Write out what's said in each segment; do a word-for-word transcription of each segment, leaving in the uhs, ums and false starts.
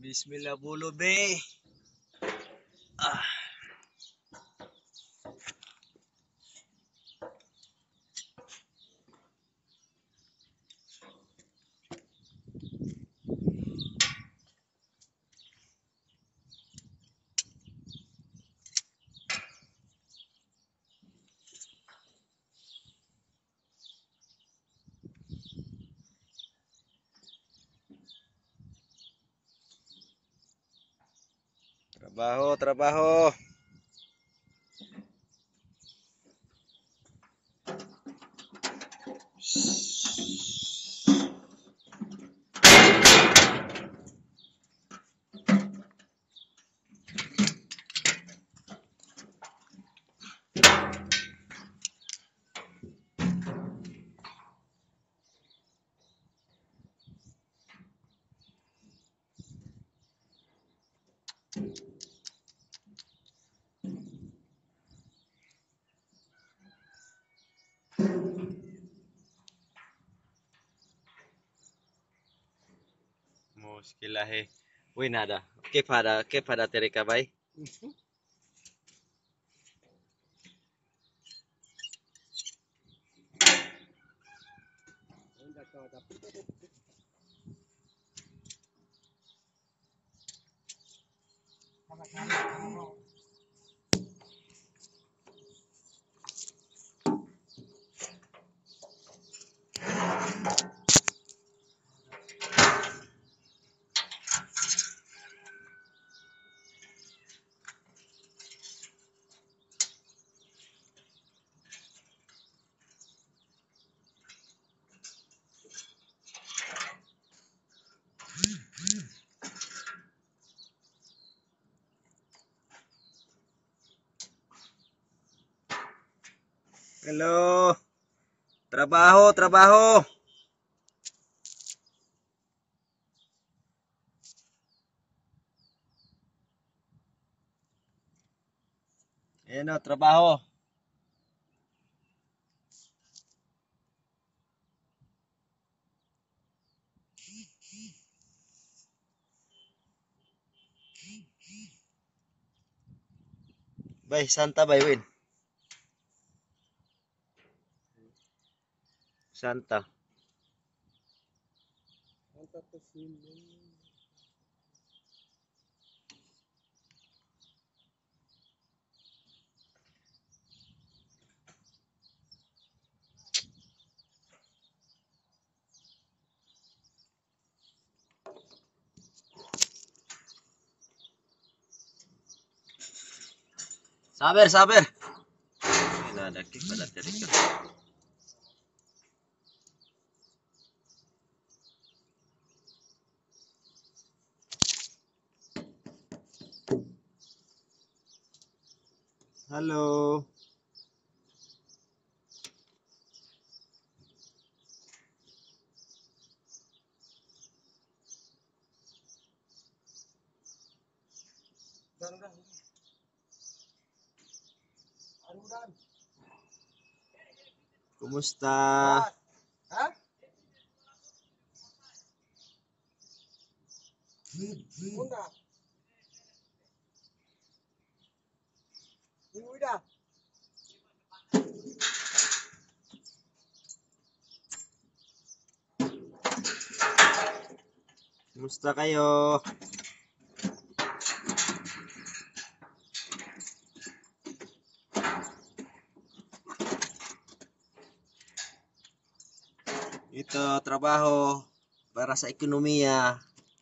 Bismillah bulu be. Ah. Trabajo, trabajo. Muskilah he. Wih nada. Kif ada, kif ada terika bay. Hello. Trabajo, trabajo. Ano, trabaho. Bay, Santa bay, Win. Santa. Santa to Sabar, sabar. Ini ada kif ada terika. Halo. Kumusta? Hah? Bunda. Ini udah. Kumusta kayo? Ito, trabaho para sa ekonomiya.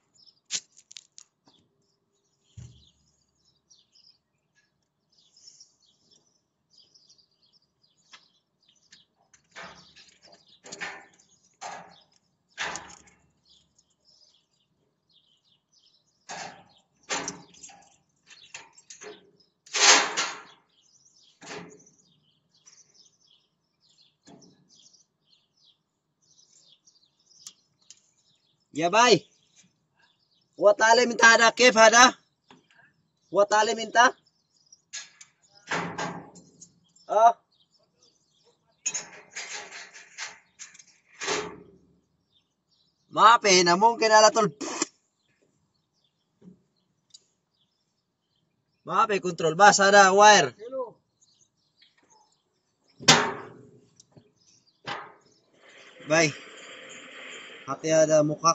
Ya bay. Wa tale minta ada kef ada? Wa tale minta? Oh. Mape na mungkin ala tol. Mape, control ba? Sana wire. Bay. Hati ada mukak.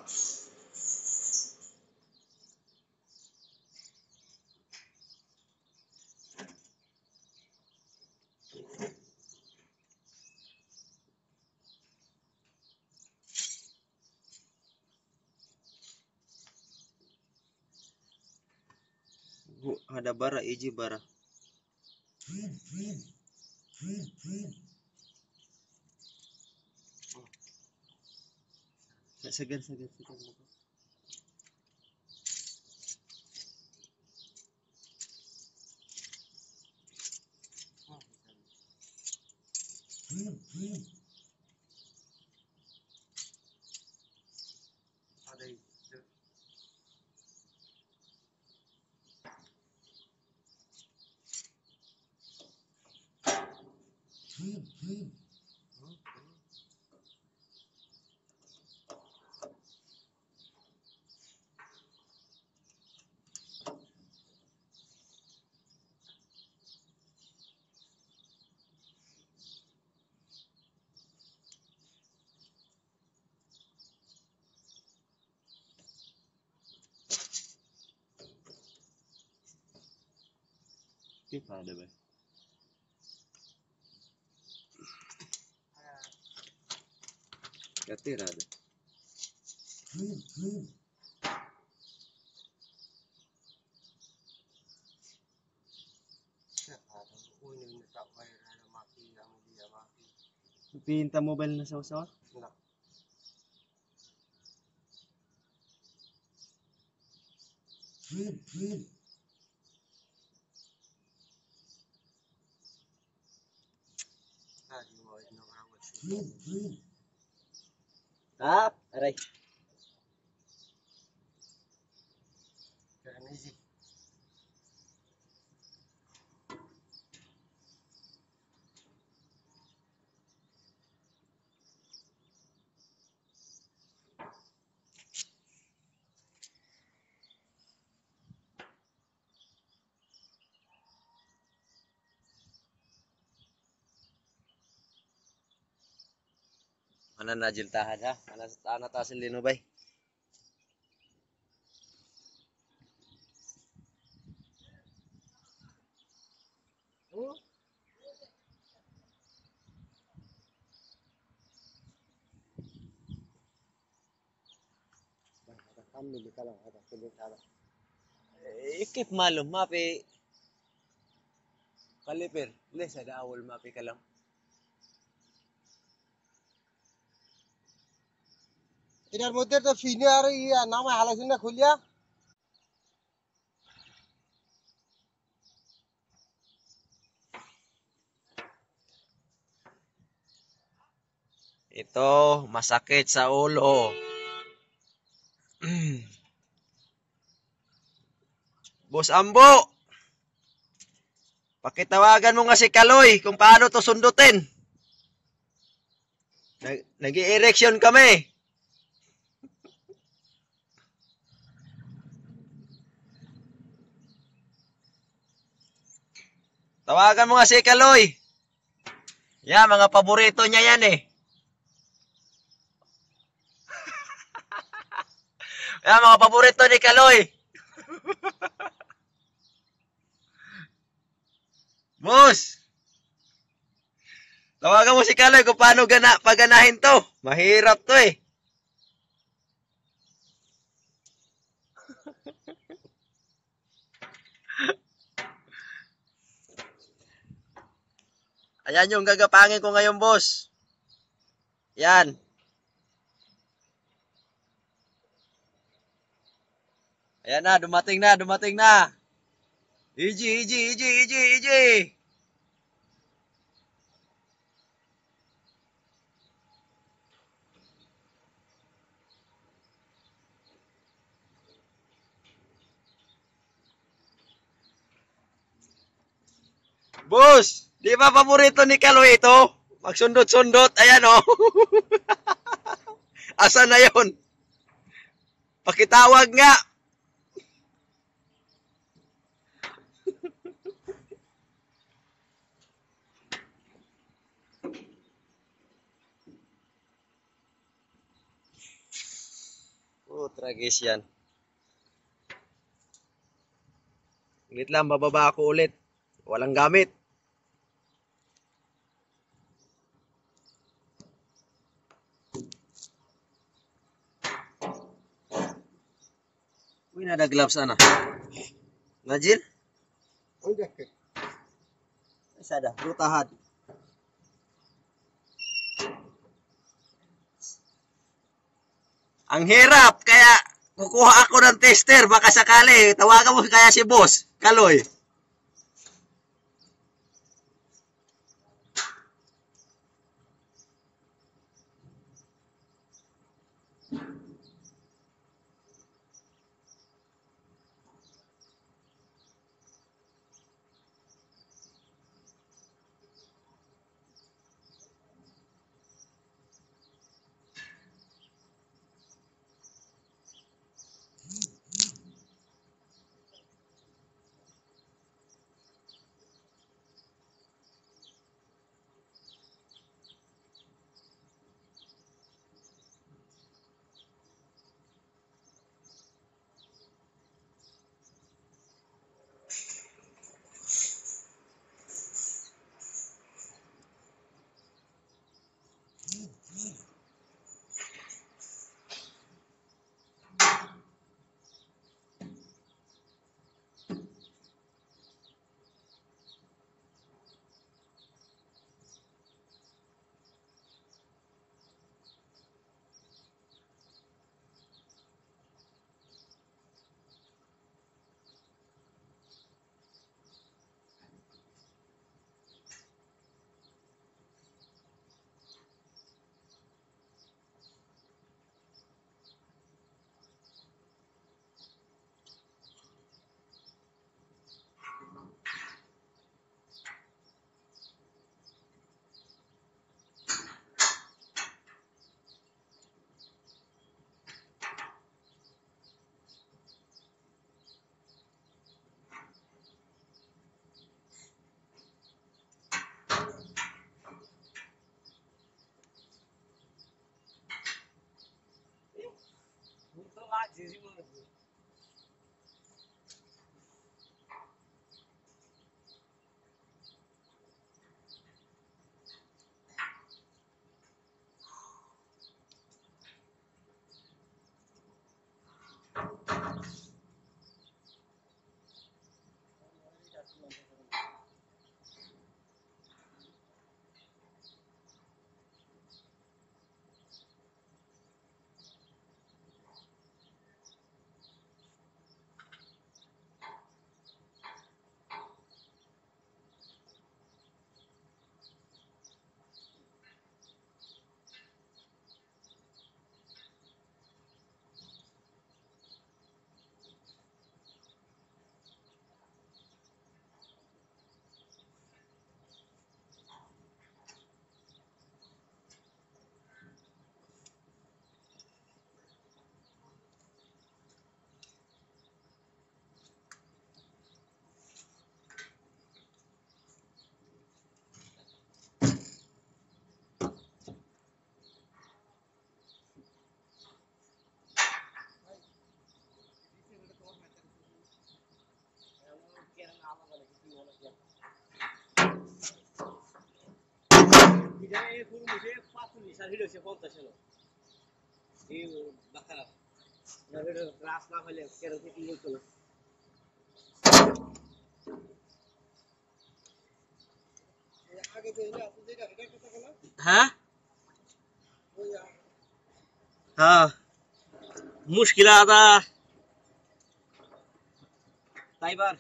Ada bara, iji bara. Segan, segan, segan. Kif ada bay? Katir ada. Pinta mobile na sawa-sawa? Wala. Ah, aray. Mana najil tahan ha? Mana tanah tasin lino bay? Ikip malum mapi kalipir les ada awal mapi kalam. এটার মধ্যে তো ফিনে আর ইয়া নাম হালাইছেন না খুলিয়া Ito, masakit sa ulo. Boss Ambo, pakitawagan mo nga si Kaloy kung paano to sundutin. Nag-i-erection kami. Tawagan mo nga si Kaloy. Yan, mga paborito niya yan eh. Yan, mga paborito ni Kaloy. Boss, tawagan mo si Kaloy kung paano gana, paganahin to. Mahirap to eh. Ayan yung gagapangin ko ngayon, boss. Yan. Ayan na, dumating na, dumating na. Iji, iji, iji, iji, iji. Boss, di ba paborito ni Kaloy ito? Magsundot-sundot, ayan o. Oh. Asa na yun? Pakitawag nga. tragis yan. Ulit lang, bababa ako ulit. Walang gamit. Uy, nada gloves ana. Najil? Ang jacket. Sada, rutahan. Ang hirap, kaya kukuha ako ng tester, baka sakali. Tawagan mo kaya si boss, Kaloy. Ha? Ha. मुश्किल आता Taibar.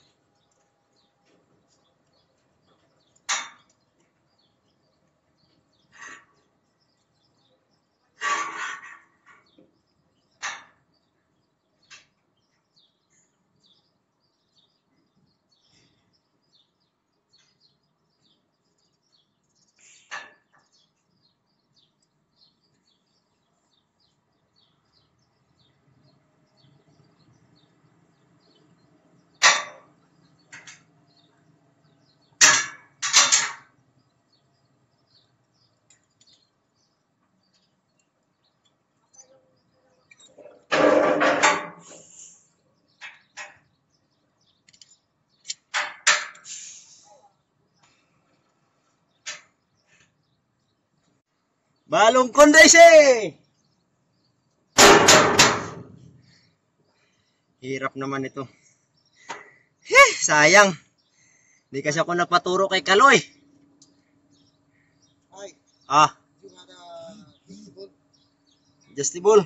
Balong kondisi! Hirap naman ito. Heh, sayang. Hindi kasi ako nagpaturo kay Kaloy. Ay, Ah, yung ada festival. adjustable.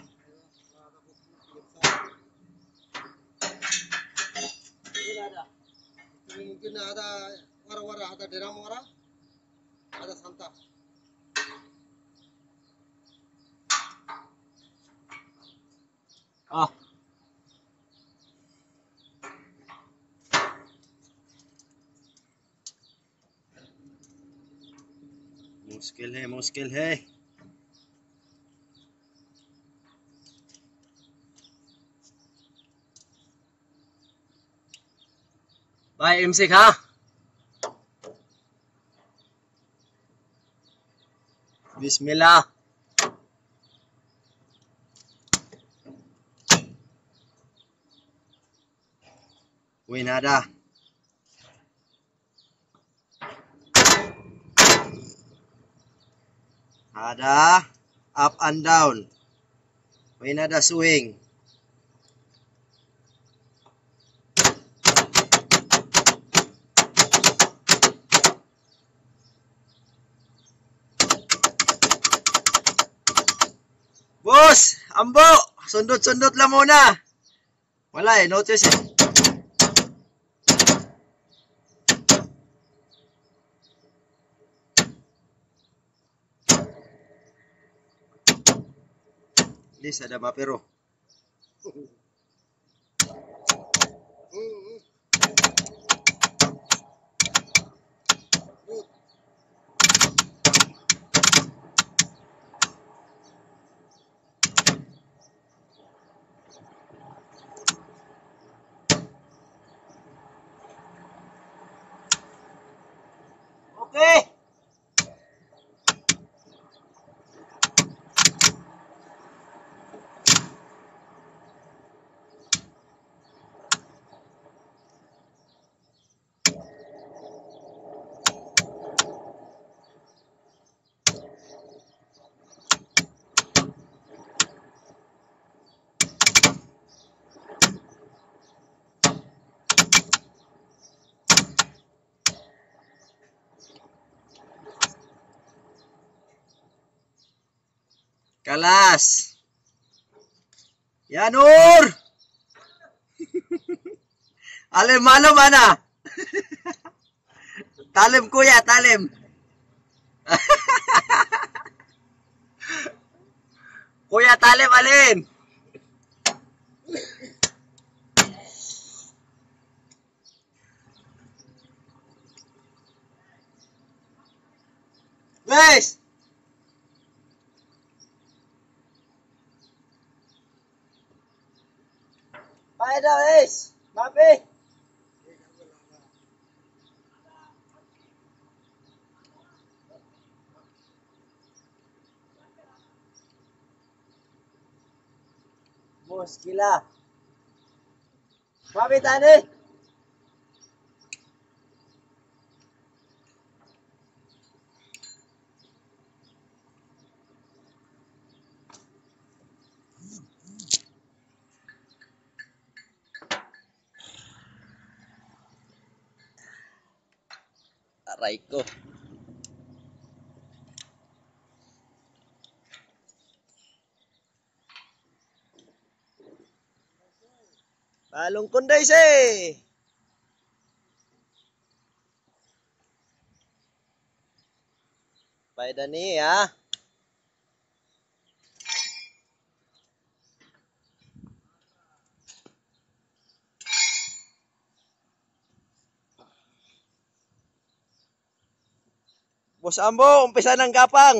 Mungkin ada wara-wara, ada deram wara, ada santa. Ah. मुश्किल है मुश्किल है भाई एमसी खा बिस्मिल्लाह Uy, nada. Ada up and down. Uy, nada swing. Boss, ambo, sundot-sundot lang muna. Wala eh, notice eh. Please, ada mapero. Okay. Kalas. Yanur. Alim malo mana? Talim kuya, talim. Kuya talim alin? Guys. Pakai dah guys. Mapi. Bos gila. Mapi tani. Aray ko. Balong kondisi. Paida ni ya. Bos Ambo, umpisa ng gapang.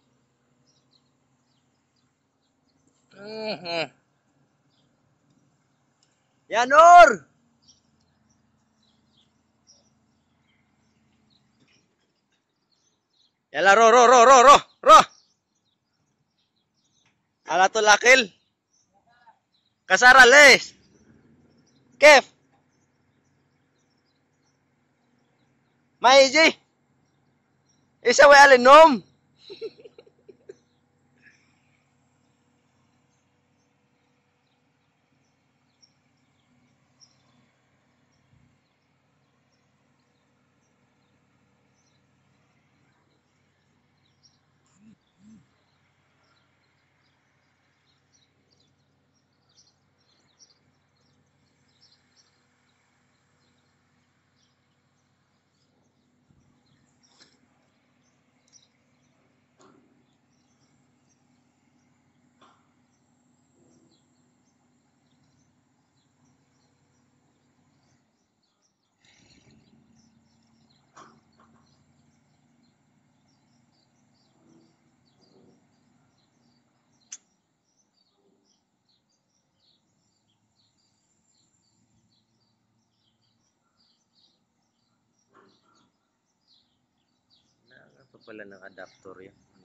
Mhm. Yan, Nur! Yala, ro, ro, ro, ro, ro, ro! Ala to lakil. Kasara les. Kef. Maiji. Isa way alinom. Ito pala ng adapter yan.